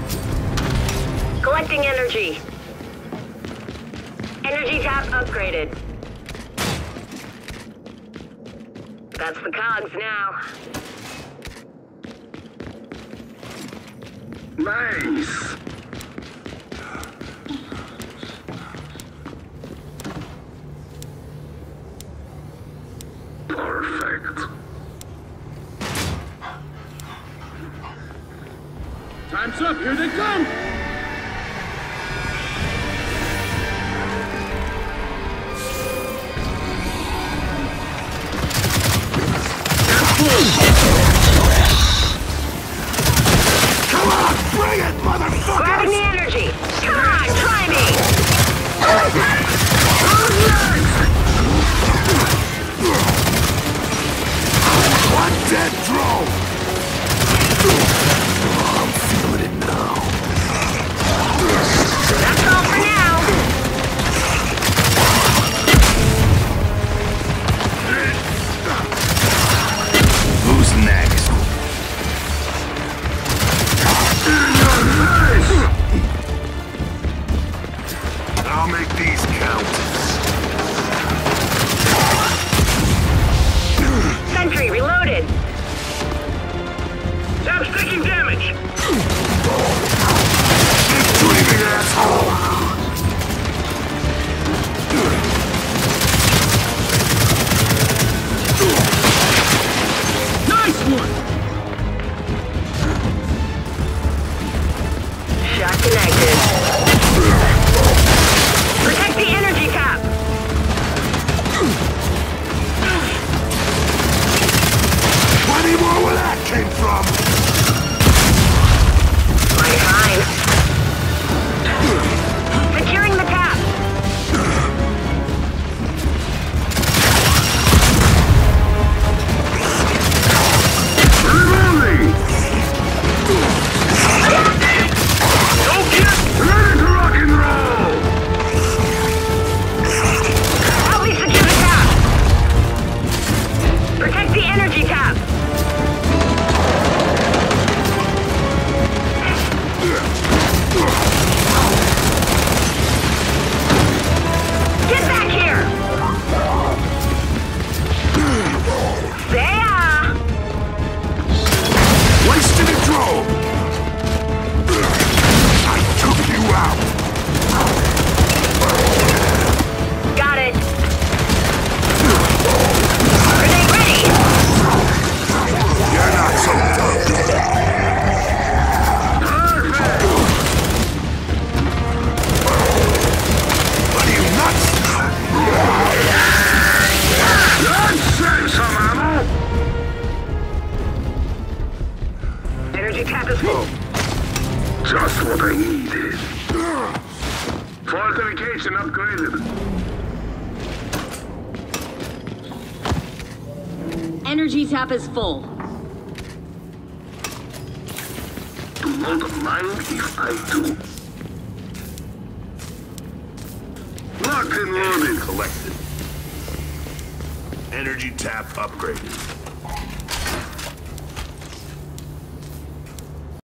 Collecting energy. Energy tap upgraded. That's the cogs now. Nice. Perfect. Time's up, here they come! Come on, bring it, motherfucker! Grabbing the energy. Come on, try me. One dead drone! I'm feeling it now. That's all for now. Who's next? I'll make these count. Sentry reloaded. Tap's taking damage! Keep dreaming, asshole! Nice one! Shot connected. Protect the energy cap. Plenty more where that came from! Mighty fine. Securing the tap. Reloading! Ready to rock and roll! Help me secure the tap. Protect the energy tap. Get back here. There. Wasted a drone! I took you out! Got it. Grenade ready. You're not so tough! What are you, nuts? Let's save some ammo! Energy tap is full. Just what I needed. Fortification upgraded. Energy tap is full. Do not mind if I do. Locked and loaded. Collected. Energy tap upgraded.